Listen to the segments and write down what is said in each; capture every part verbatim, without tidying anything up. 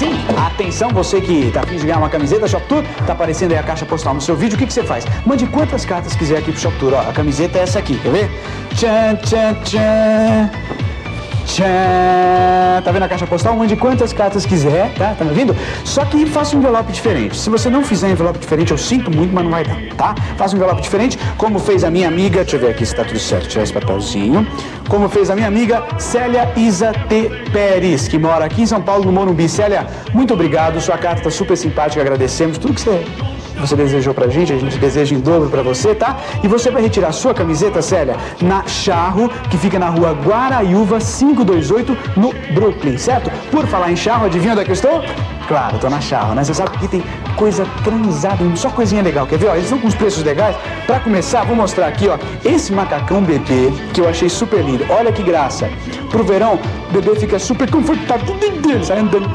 sim? Atenção, você que tá a fim de ganhar uma camiseta Shop Tour, tá aparecendo aí a caixa postal no seu vídeo, o que que você faz? Mande quantas cartas quiser aqui pro Shop Tour, ó, a camiseta é essa aqui, quer ver? Tchan, tchan, tchan. Tchan. Tá vendo a caixa postal? Mande quantas cartas quiser, tá? Tá me ouvindo? Só que faça um envelope diferente. Se você não fizer um envelope diferente, eu sinto muito, mas não vai dar, tá? Faça um envelope diferente, como fez a minha amiga, deixa eu ver aqui se tá tudo certo, tirar esse papelzinho. Como fez a minha amiga Célia Isa T. Pérez, que mora aqui em São Paulo, no Morumbi. Célia, muito obrigado, sua carta tá super simpática, agradecemos tudo que você... você desejou pra gente, a gente deseja em dobro pra você, tá? E você vai retirar sua camiseta, Célia, na Charro, que fica na rua Guaraiúva quinhentos e vinte e oito, no Brooklyn, certo? Por falar em Charro, adivinha onde é que eu estou? Claro, tô na Charro, né? Você sabe que aqui tem coisa transada, só coisinha legal, quer ver? Ó, eles estão com os preços legais. Pra começar, vou mostrar aqui, ó, esse macacão bebê, que eu achei super lindo. Olha que graça. Pro verão, o bebê fica super confortável, sai andando.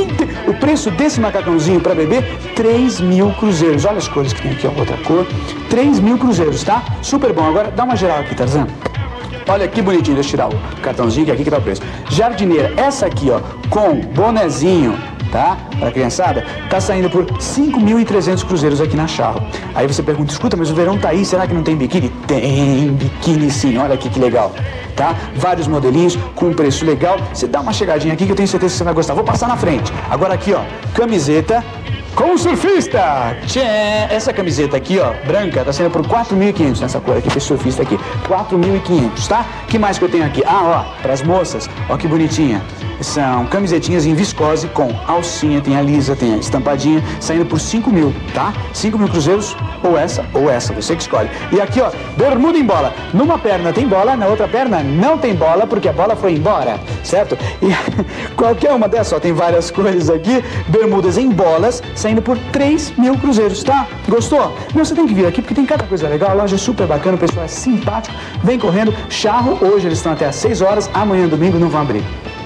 O preço desse macacãozinho pra bebê, três mil cruzeiros. Olha as cores que tem aqui, ó, outra cor. três mil cruzeiros, tá? Super bom. Agora, dá uma geral aqui, Tarzan. Olha que bonitinho, deixa eu tirar o cartãozinho, que aqui que tá o preço. Jardineira, essa aqui, ó, com bonezinho, tá? Pra criançada, tá saindo por cinco mil e trezentos cruzeiros aqui na Charro. Aí você pergunta, escuta, mas o verão tá aí, será que não tem biquíni? Tem biquíni sim, olha aqui que legal, tá? Vários modelinhos, com um preço legal. Você dá uma chegadinha aqui que eu tenho certeza que você vai gostar. Vou passar na frente. Agora aqui, ó, camiseta com surfista. Tchê! Essa camiseta aqui, ó, branca, tá saindo por quatro mil e quinhentos nessa cor aqui, esse surfista aqui. quatro mil e quinhentos, tá? Que mais que eu tenho aqui? Ah, ó, pras moças, ó que bonitinha. São camisetinhas em viscose com alcinha, tem a lisa, tem a estampadinha, saindo por cinco mil, tá? cinco mil cruzeiros, ou essa, ou essa, você que escolhe. E aqui, ó, bermuda em bola. Numa perna tem bola, na outra perna não tem bola, porque a bola foi embora, certo? E qualquer uma dessas, ó, tem várias cores aqui, bermudas em bolas, saindo por três mil cruzeiros, tá? Gostou? Não, você tem que vir aqui, porque tem cada coisa legal, a loja é super bacana, o pessoal é simpático, vem correndo. Charro, hoje eles estão até às seis horas, amanhã, domingo, não vão abrir.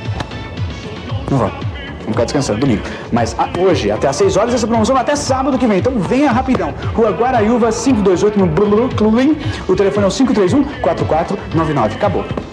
Não vão. Vamos ficar descansando, domingo. Mas a, hoje, até às seis horas, essa promoção vai até sábado que vem. Então venha rapidão. Rua Guaraiúva, quinhentos e vinte e oito, no Brooklyn. O telefone é o cinco três um, quatro quatro nove nove. Acabou.